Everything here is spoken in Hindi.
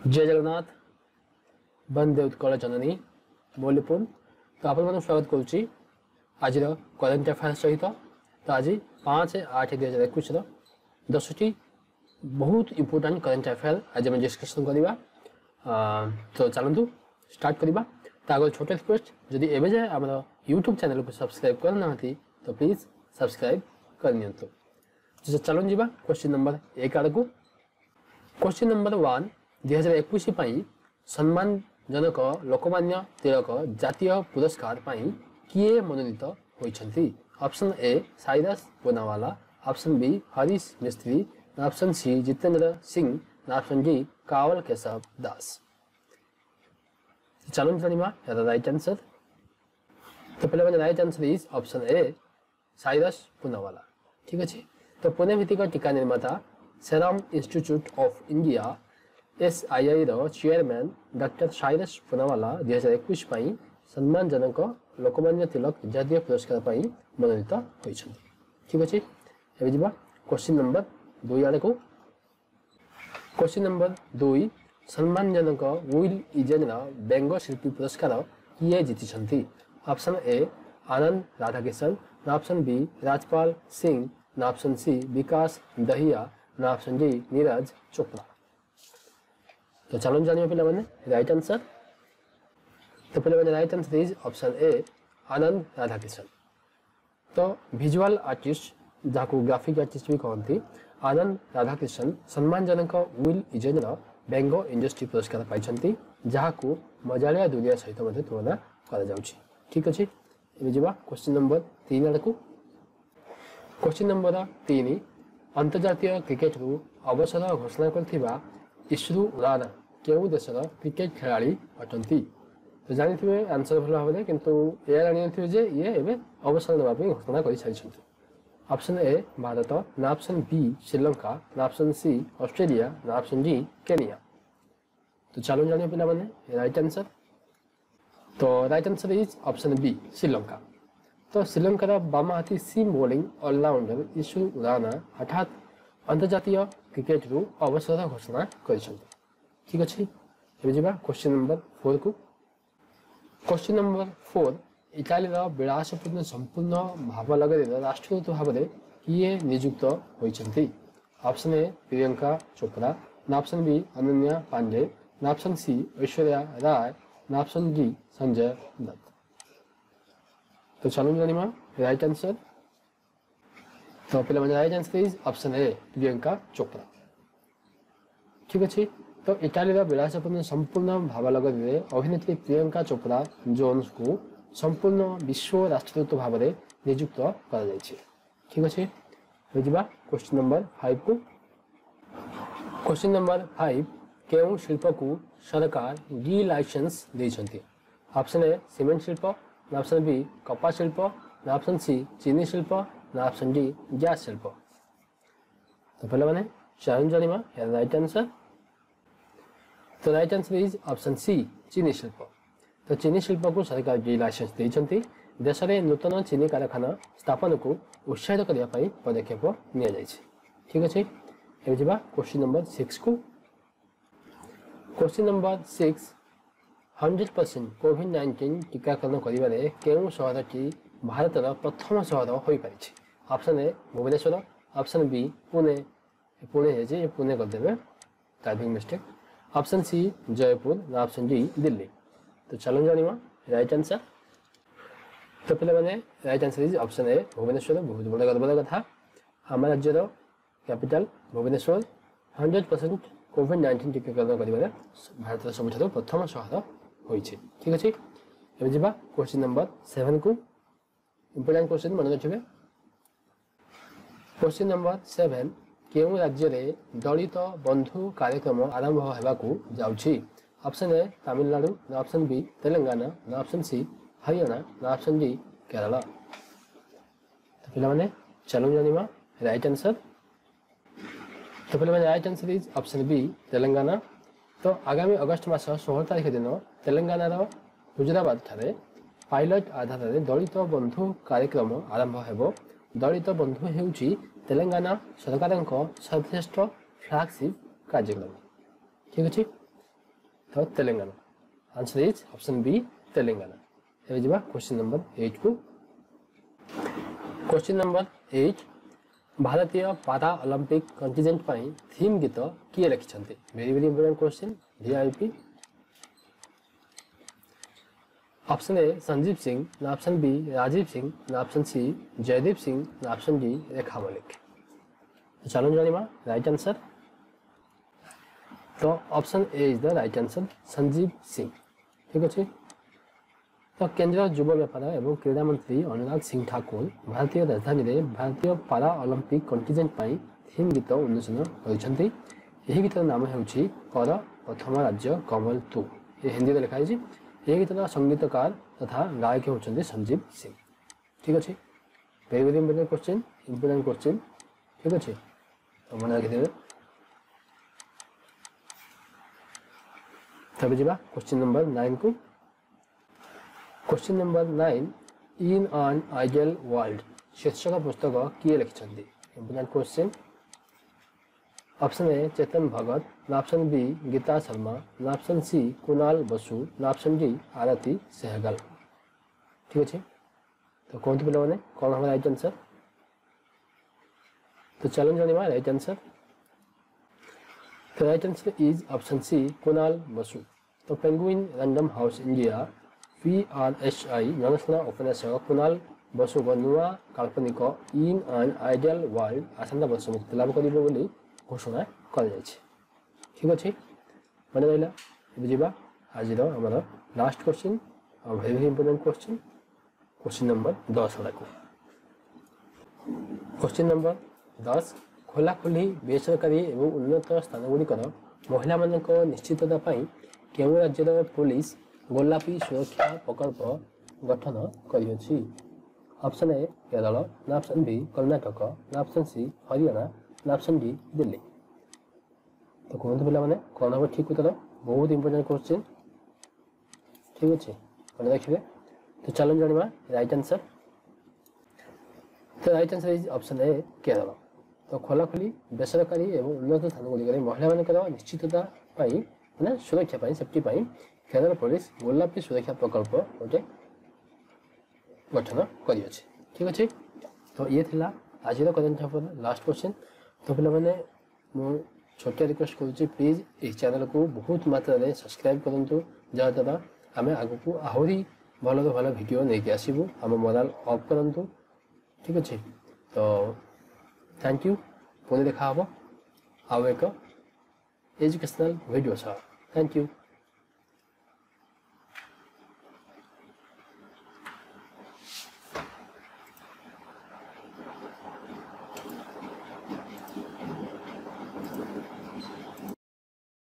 जय जगन्नाथ बंदे उत्कल जननी मौलिपुर तो आप स्वागत करुच्ची आज करेन्ट अफेयर्स सहित तो आज 5/8/2021 10टी बहुत इंपोर्टेंट करेन्ट अफेयर आज आम डिस्कसन करवा। तो चलतु स्टार्ट करवा। तो आगे छोटे रिक्वेस्ट जदि एवं जाए आम यूट्यूब चैनल को सब्सक्राइब करना तो प्लीज सब्सक्राइब करनी। तो चलन जावा क्वेश्चन नंबर 1 आड़ को। क्वेश्चन नंबर 1 2021 सम्मानजनक लोकमान्य तिलक जातीय पुरस्कार किए मनोनीत होइछन्ति। Option A Cyrus Poonawalla, option B Harish Mistry, option C Jitendra Singh, option D Kawal Keshav Das. चलो जानिबा राइट आंसर। तो पहले right answer is option A Cyrus Poonawalla. ठीक अच्छे। तो पुणे भित्तिक टीका निर्माता serum institute of India SII chairman doctor Cyrus Poonawalla 2021 सम्मानजनक लोकमान्य तिलक जातीय पुरस्कार मनोनीत होइछन्ति। ठीक अच्छे। एबे जिबा क्वेश्चन नंबर 2 आड़े को। क्वेश्चन नंबर 2 सम्मानजनक विल इजेन व्यंग शिल्पी पुरस्कार किए जीति। Option A Anand Radhakishan, option B Rajpal Singh, option C Vikas Dahiya, option D Neeraj Chopra. तो चलो जानिए पे राइट आंसर। तो पहले right answer is option A Anand Radhakishan. तो विजुअल आर्टिस्ट जहाँ ग्राफिक आर्टिस्ट भी कहते आनंद राधाकिशन सम्मानजनक विल इजेन व्यंग इंडस्ट्री पुरस्कार पाई जहाँ को मजालिया दुनिया सहित तुलना कर। ठीक अच्छे। क्वेश्चन नंबर 3 आड़ को। क्वेश्चन नंबर 3 अंतर्जातीय क्रिकेट अवसर घोषणा कर इश्रू उराना केउ देशर क्रिकेट खिलाड़ी अटंती। तो जानी आंसर भल भाव किंतु यह जानी जे ये एवं अवसर नापी घोषणा कर सारी। Option A Bharat, option B Sri Lanka, option C Australia, option D Kenya. तो चलो जानिए पिला माने राइट आंसर। तो right answer is option B Sri Lanka. तो श्रीलंकार बाम हाथी सीम बॉलिंग ऑलराउंडर इश्रू उराना हठात अंतर्जातीय क्रिकेट अवसर घोषणा कर। ठीक अच्छे। क्वेश्चन नंबर 4 को। क्वेश्चन नंबर 4 इटाली विलासपूर्ण संपूर्ण भाव लगे राष्ट्रदूत भाव में किए नियुक्त होइछन्ति। Option A Priyanka Chopra, option B Ananya Pandey, option C Aishwarya Rai, option D Sanjay Dutt. तो चलो जानिमा राइट आंसर। तो पहले right answer is option A Priyanka Chopra. ठीक अच्छे। तो इटाली विलासपूर्ण संपूर्ण भाव लगे अभिनेत्री प्रियंका चोपड़ा जोन्स को संपूर्ण विश्व राष्ट्रदूत भाव में नियुक्त कर। ठीक अच्छे। क्वेश्चन नंबर 5 को। क्वेश्चन नंबर 5 केउ शिल्प को सरकार डी लाइसेंस देइछन्ति। ऑप्शन ए सीमेंट शिल्प, ऑप्शन बी कपा शिल्प, ऑप्शन सी चीनी शिल्प, ऑप्शन डी गैस शिल्प। तो पहले मैंने चयन जानिमा राइट आंसर। तो right answer is option C चीनी शिल्प। तो चीनी शिल्प को सरकार डी लाइसेंस देइछन्ति देश में नूतन चीनी कारखाना स्थापन को उत्साहित करने पदक्षेप निया जाइछि। ठीक अच्छे। एबे जिबा क्वेश्चन नंबर 6 को। क्वेश्चन नंबर 6 100% कोविड-19 टीकाकरण करिबारे केउ शहरटी भारतर प्रथम शहर हो पारिछि। Option A Bhubaneswar, option B Pune है पुणे करदे typing mistake, option C Jaipur, option D Delhi. तो चलो जानिमा राइट आंसर। तो पहले मैंने right answer is option A Bhubaneswar. बहुत बड़ा गर्वर कथा आम राज्यर कैपिटल भुवनेश्वर 100% कोविड-19 टीकाकरण करिबारे भारतर सबुठारु प्रथम शहर होइछि। ठीक अच्छे। एबे जिबा क्वेश्चन नंबर 7 को। इंपोर्टेंट क्वेश्चन मन रखिबे। क्वेश्चन नंबर 7 केउ राज्य रे दलित बंधु कार्यक्रम आरंभ होबाकू जाउछि। Option A Tamil Nadu, option B Telangana, option C Haryana, option D Kerala. तो पहले माने चलो जानिमा राइट आंसर। तो पहले right answer is option B Telangana. तो आगामी अगस्ट मास 16 तारिख दिन तेलंगाना हुजराबाद ठारे पायलट आधार में दलित बंधु कार्यक्रम आरंभ हेबो। दलित बंधु हेउछि तेलंगाना सरकार सर्वश्रेष्ठ फ्लैगशिप कार्यक्रम। ठीक अच्छे। तो Telangana answer is option B Telangana. ଏବେ ଯିବା क्वेश्चन नंबर 8 को। क्वेश्चन नंबर 8 भारतीय पारा ओलंपिक कंटिजेंट पाई थीम गीत किए लिखिछन्ते? Very very important question VIP. Option A Sanjeev Singh ना ऑप्शन बी राजीव सिंह ना ऑप्शन सी जयदीप सिंह ना ऑप्शन डी रेखा मलिक। चलो जानिबा राइट आंसर। तो option A is the right answer Sanjeev Singh. ठीक अच्छे। तो केंद्र युवा व्यापार एवं क्रीड़ा मंत्री अनुराग सिंह ठाकुर भारतीय राजधानी में भारतीय पारा ओलंपिक कंटिजेंट पाई थीम गीत उन्मोचन करछन्ती। यही गीतर नाम हेउछि कर प्रथम राज्य कमल तू। ये हिंदी में लिखा है। ये गीतर संगीतकार तथा गायक होउछन्ती संजीव सिंह। ठीक अच्छे। Very very important question. ठीक अच्छे। तो मन रखिदेवे। तब जा क्वेश्चन नंबर 9 को। Question number 9 in an ideal world शीर्षक पुस्तक किए लिखिछन्ती? Important question. Option A Chetan Bhagat ना ऑप्शन बी गीता शर्मा ना ऑप्शन सी कुणाल बसु ना ऑप्शन डी आरती सहगल। ठीक अच्छे। तो कौन पे मैंने कौन हमारा राइट आंसर? तो चलो जानिबा राइट आंसर। तो right answer is option C Kunal Basu. तो penguin random house India PRSI जनसेना उपन्यासक कुणाल बसु नुआ काल्पनिक इन एन आइडियल वर्ल्ड आसंता वर्ष मुक्ति लाभ कर घोषणा कर। ठीक अच्छे। मन रहा। बुझा आज आम लास्ट क्वेश्चन और very very important question number 10 को। क्वेश्चन नंबर 10 खोलाखोली बेसरकारी एवं उन्नत स्थान गुड़िकर महिला मानक निश्चितता केवल राज्यर पुलिस गोलापी सुरक्षा प्रकल्प गठन करियछि? ऑप्शन ए केरल ना ऑप्शन बी कर्नाटक ना ऑप्शन सी हरियाणा ना ऑप्शन डी दिल्ली। तो कहते पे मैंने कौन हम ठीक उत्तर? बहुत इंपोर्टेंट क्वेश्चन। ठीक अच्छे। मन रखिए। तो चलो जानिबा राइट आंसर। तो right answer is option A Kerala. तो खोलाखोली बेसरकारी एवं उन्नत स्थान गुड़िक महिला मानकर निश्चितता मैंने सुरक्षा सेफ्टी केरल पुलिस गोलापी सुरक्षा प्रकल्प गोटे गठन कर। ठीक अच्छे। तो ये थिला आज करेंट अफेयर लास्ट क्वेश्चन। तो पे मैंने छोटिया रिक्वेस्ट करुँच प्लीज इस चैनल को बहुत मात्रा सब्सक्राइब करूँ जहाँद्वारा आम आग को आहरी भल भल भिडियो नहीं आसबू आम मोराल अफ करूँ। ठीक अच्छे। तो थैंक यू। पुणी देखा आउ एक एजुकेशनल वीडियो सह। Thank you.